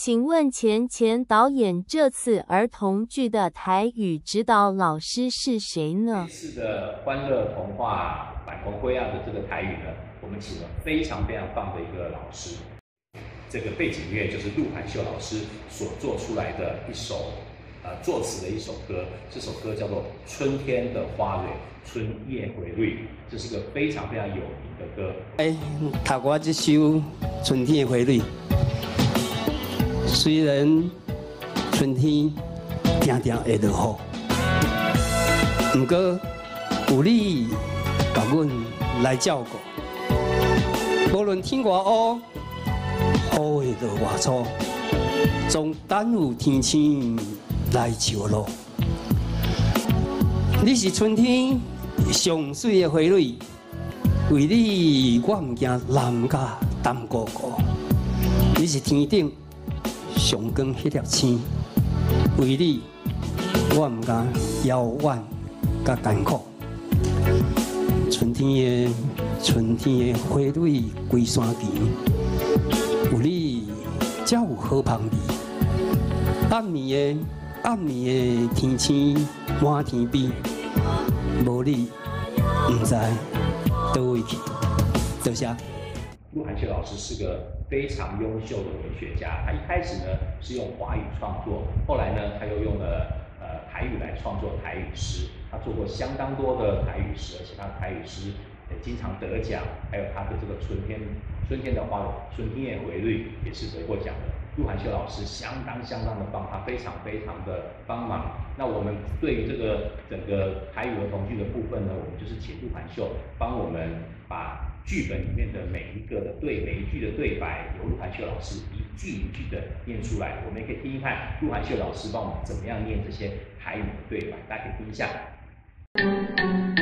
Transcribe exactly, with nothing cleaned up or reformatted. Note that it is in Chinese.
请问钱钱导演这次儿童剧的台语指导老师是谁呢？ 这次的欢乐童话《反红灰亚》的这个台语呢，我们请了非常非常棒的一个老师。这个背景乐就是陆海秀老师所做出来的一首呃作词的一首歌，这首歌叫做《春天的花蕊》，春夜回绿，这是个非常非常有名的歌。 哎，读我这首《春天的花蕊》。 虽然春天定定会落雨，不过有你甲阮来照顾。无论天偌乌，雨会落偌粗，总等有天星来照路。你是春天上水的花蕊，为你我唔惊南甲淡糊糊。你是天顶。 上光迄粒星，为你，我唔敢遥远甲艰苦。春天的春天的花蕊归山前，有你才有好香味。暗暝的暗暝的天星满天飞，无你唔知倒位去。多谢。 陆涵秀老师是个非常优秀的文学家，他一开始呢是用华语创作，后来呢他又用了呃台语来创作台语诗。他做过相当多的台语诗，而且他的台语诗也经常得奖。还有他的这个春天春天的花，春天也回绿也是得过奖的。陆涵秀老师相当相当的棒，他非常非常的帮忙。那我们对于这个整个台语儿童剧的部分呢，我们就是请陆涵秀帮我们把 剧本里面的每一个的对每一句的对白，由陆涵秀老师一句一句的念出来，我们也可以听听看陆涵秀老师帮我们怎么样念这些台语的对白，大家可以听一下。